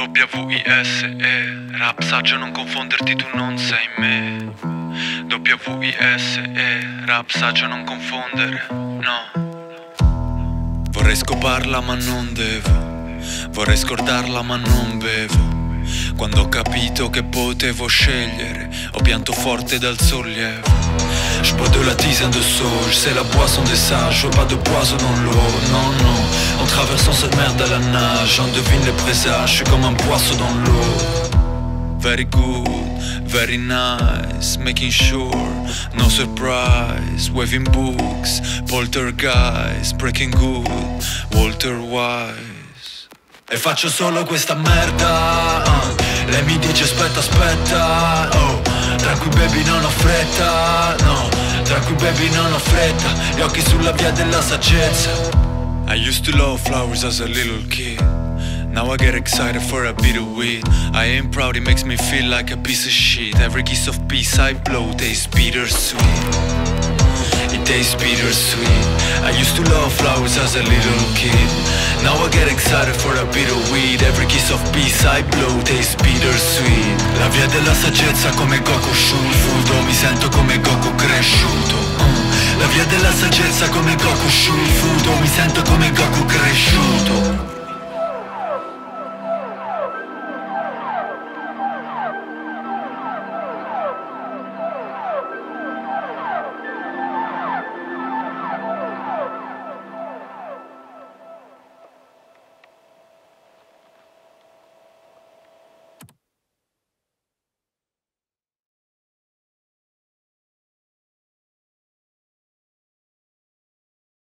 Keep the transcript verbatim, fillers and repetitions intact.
W I S E, rap saggio, non confonderti, tu non sei me. W I S E, rap saggio, non confondere, no. Vorrei scoparla ma non devo, vorrei scordarla ma non bevo. Quando ho capito che potevo scegliere, ho pianto forte dal sollievo. Je bois de la tisane de sauge, c'est la boisson des sages. Je veux pas de poison dans l'eau, non, non. En traversant cette merde à la nage, j'en devine les présages, je suis comme un poisson dans l'eau. Very good, very nice, making sure, no surprise. Waving books, poltergeist, breaking good, Walter Wise. E faccio solo questa merda, uh. Lei mi dice aspetta, aspetta, oh. Tranqui baby non ho fretta, no. Tranqui baby non ho fretta, gli occhi sulla via della saggezza. I used to love flowers as a little kid. Now I get excited for a bit of weed. I ain't proud, it makes me feel like a piece of shit. Every kiss of peace I blow tastes bittersweet. It tastes bittersweet. I used to love flowers as a little kid. Now I get excited for a bit of weed. Every kiss of peace I blow tastes bittersweet. La via della saggezza come Goku Shufudo. Mi sento come Goku cresciuto. uh. La via della saggezza come Goku Shufudo. Mi sento come Goku cresciuto.